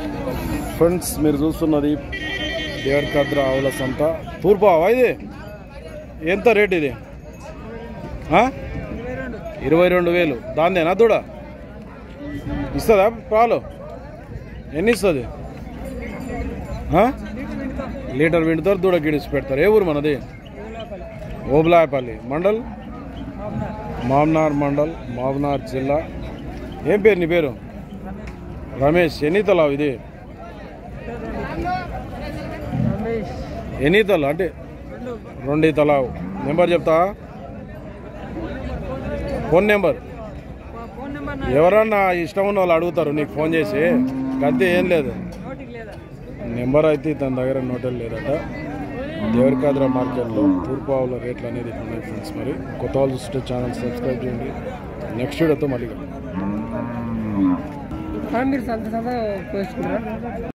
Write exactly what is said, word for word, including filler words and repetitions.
friends మీరు చూస్తున్నది దేవరకద్ర ఆవుల సంత తూర్పు ఆవా ఇది ఎంత రేట్ ఇది ఇరవై రెండు వేలు దాందేనా దూడ ఇస్తుందా పాలు ఎన్ని ఇస్తుంది లీటర్ వింటుతారు దూడ గిడిచి పెడతారు ఏ ఊరు మనది ఓబులాయపల్లి మండల్ మామ్నార్ మండల్ మామ్నార్ జిల్లా ఏం పేరు నీ పేరు రమేష్ ఎన్ని తలావు ఇది ఎన్ని తల అంటే రెండు తలావు నెంబర్ చెప్తా ఫోన్ నెంబర్ ఎవరన్నా ఇష్టం ఉన్న వాళ్ళు అడుగుతారు నీకు ఫోన్ చేసి అంతే ఏం లేదు నెంబర్ అయితే తన దగ్గర నోటెల్ లేదట దేవరకద్ర మార్కెట్లో తూర్పు ఆవుల రేట్లు అనేది ఉన్నాయి ఫ్రెండ్స్ మరి కొత్త వాళ్ళు చూస్తే ఛానల్ సబ్స్క్రైబ్ చేయండి నెక్స్ట్ వీడియోతో మళ్ళీ